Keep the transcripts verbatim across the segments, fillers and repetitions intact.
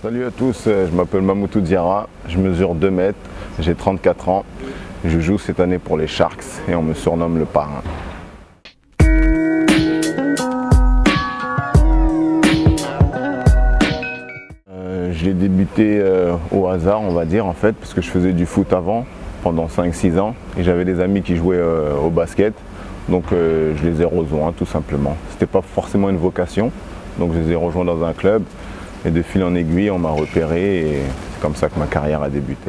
Salut à tous, je m'appelle Mamoutou Diarra, je mesure deux mètres, j'ai trente-quatre ans. Je joue cette année pour les Sharks et on me surnomme le parrain. Euh, J'ai débuté euh, au hasard, on va dire, en fait, parce que je faisais du foot avant, pendant cinq six ans, et j'avais des amis qui jouaient euh, au basket, donc euh, je les ai rejoints tout simplement. C'était pas forcément une vocation, donc je les ai rejoints dans un club. Et de fil en aiguille, on m'a repéré et c'est comme ça que ma carrière a débuté.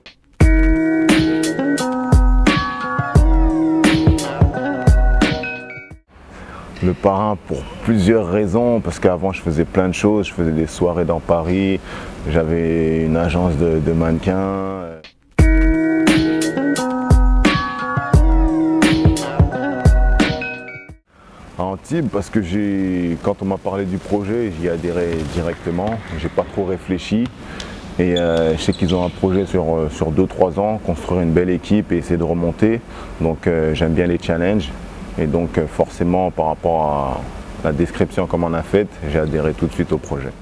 Le parrain pour plusieurs raisons, parce qu'avant je faisais plein de choses, je faisais des soirées dans Paris, j'avais une agence de, de mannequins. À Antibes, parce que j'ai, quand on m'a parlé du projet, j'y ai adhéré directement, j'ai pas trop réfléchi et euh, je sais qu'ils ont un projet sur, sur deux trois ans, construire une belle équipe et essayer de remonter, donc euh, j'aime bien les challenges et donc euh, forcément par rapport à la description comme on a faite, j'ai adhéré tout de suite au projet.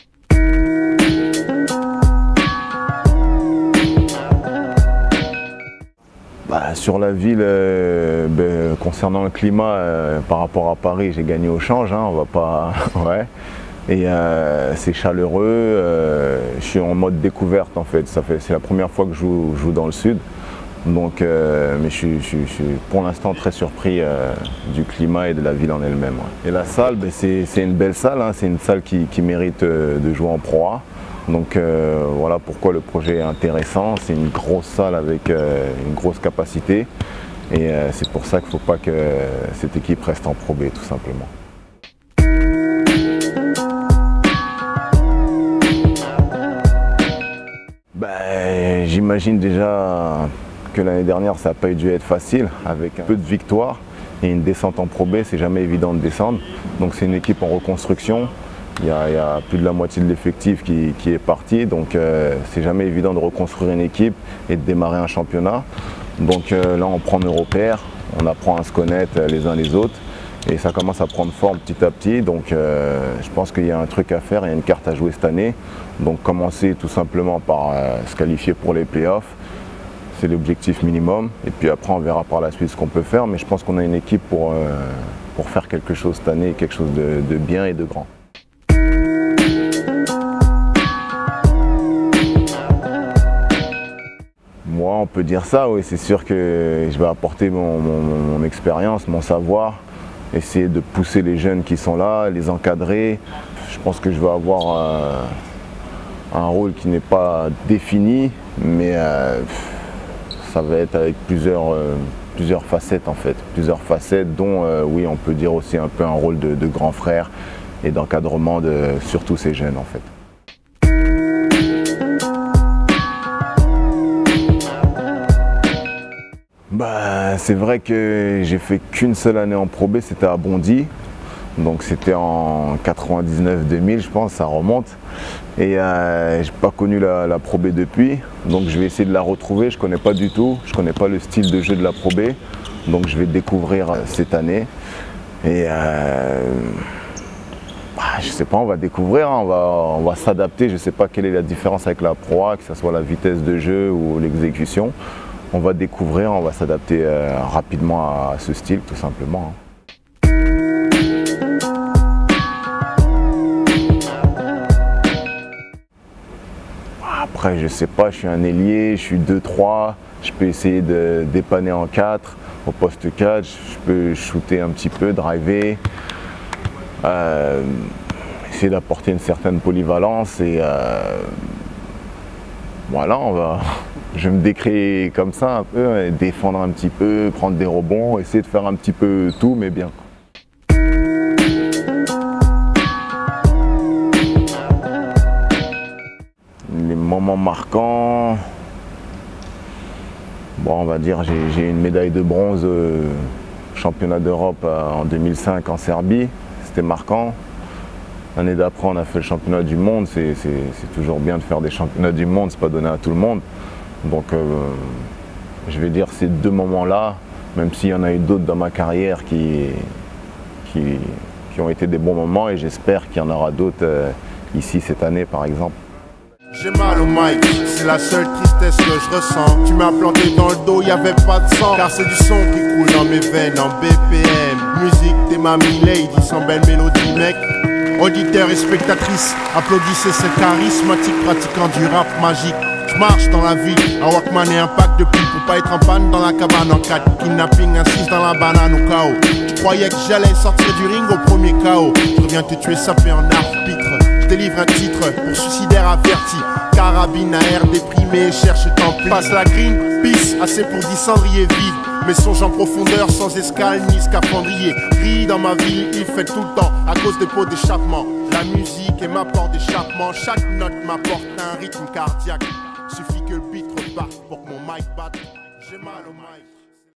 Bah, sur la ville, euh, ben, concernant le climat, euh, par rapport à Paris, j'ai gagné au change, hein, on va pas. Ouais. Et euh, c'est chaleureux, euh, je suis en mode découverte en fait, ça fait c'est la première fois que je joue, je joue dans le sud. Donc, euh, mais je suis, je, je suis pour l'instant très surpris euh, du climat et de la ville en elle-même. Ouais. Et la salle, ben, c'est une belle salle, hein, c'est une salle qui, qui mérite euh, de jouer en Pro A. Donc euh, voilà pourquoi le projet est intéressant, c'est une grosse salle avec euh, une grosse capacité et euh, c'est pour ça qu'il ne faut pas que cette équipe reste en Pro B tout simplement. Ben, j'imagine déjà que l'année dernière ça n'a pas dû être facile avec un peu de victoire et une descente en Pro B, c'est jamais évident de descendre, donc c'est une équipe en reconstruction. Il y, a, il y a plus de la moitié de l'effectif qui, qui est parti, donc euh, c'est jamais évident de reconstruire une équipe et de démarrer un championnat. Donc euh, là on prend nos repères, on apprend à se connaître les uns les autres et ça commence à prendre forme petit à petit. Donc euh, je pense qu'il y a un truc à faire, il y a une carte à jouer cette année. Donc commencer tout simplement par euh, se qualifier pour les playoffs, c'est l'objectif minimum. Et puis après on verra par la suite ce qu'on peut faire, mais je pense qu'on a une équipe pour, euh, pour faire quelque chose cette année, quelque chose de, de bien et de grand. Moi, on peut dire ça, oui, c'est sûr que je vais apporter mon, mon, mon expérience, mon savoir, essayer de pousser les jeunes qui sont là, les encadrer. Je pense que je vais avoir euh, un rôle qui n'est pas défini, mais euh, ça va être avec plusieurs, euh, plusieurs facettes en fait. Plusieurs facettes dont, euh, oui, on peut dire aussi un peu un rôle de, de grand frère et d'encadrement de surtout ces jeunes en fait. Bah, c'est vrai que j'ai fait qu'une seule année en Pro B, c'était à Bondy. Donc c'était en quatre-vingt-dix-neuf deux mille, je pense, ça remonte. Et euh, je n'ai pas connu la, la Pro B depuis. Donc je vais essayer de la retrouver, je ne connais pas du tout. Je ne connais pas le style de jeu de la Pro B. Donc je vais découvrir cette année. Et euh, bah, je ne sais pas, on va découvrir, hein, on va, on va s'adapter. Je ne sais pas quelle est la différence avec la Pro A, que ce soit la vitesse de jeu ou l'exécution. On va découvrir, on va s'adapter euh, rapidement à ce style tout simplement. Après je sais pas, je suis un ailier, je suis deux trois, je peux essayer de dépanner en quatre, au poste quatre, je peux shooter un petit peu, driver, euh, essayer d'apporter une certaine polyvalence et euh, voilà, on va. Je me décris comme ça un peu, défendre un petit peu, prendre des rebonds, essayer de faire un petit peu tout, mais bien. Les moments marquants, bon, on va dire j'ai une médaille de bronze au championnat d'Europe en deux mille cinq en Serbie, c'était marquant. L'année d'après on a fait le championnat du monde, c'est toujours bien de faire des championnats du monde, c'est pas donné à tout le monde. Donc euh, je vais dire ces deux moments-là, même s'il y en a eu d'autres dans ma carrière qui, qui, qui ont été des bons moments et j'espère qu'il y en aura d'autres euh, ici cette année par exemple. J'ai mal au mic, c'est la seule tristesse que je ressens. Tu m'as planté dans le dos, y'avait pas de sang. Car c'est du son qui coule dans mes veines en B P M. Musique des mamies lady, sans belle mélodie mec. Auditeurs et spectatrices, applaudissez ce charismatique pratiquant du rap magique. Je marche dans la ville, un Walkman et un pack de pipes pour pas être en panne dans la cabane en quatre. Kidnapping, assise dans la banane au chaos. Je croyais que j'allais sortir du ring au premier chaos. Je reviens te tuer sapé en arbitre. Je délivre un titre pour suicidaire averti. Carabine à air déprimé, cherche tant pis. Passe la green, peace, assez pour dix cendriers vides. Mes songes en profondeur, sans escale ni scaphandrier. Gris dans ma vie, il fait tout le temps à cause des pots d'échappement. La musique est ma porte d'échappement. Chaque note m'apporte un rythme cardiaque. Suffit que le beat reparte pour que mon mic batte. J'ai mal au mic.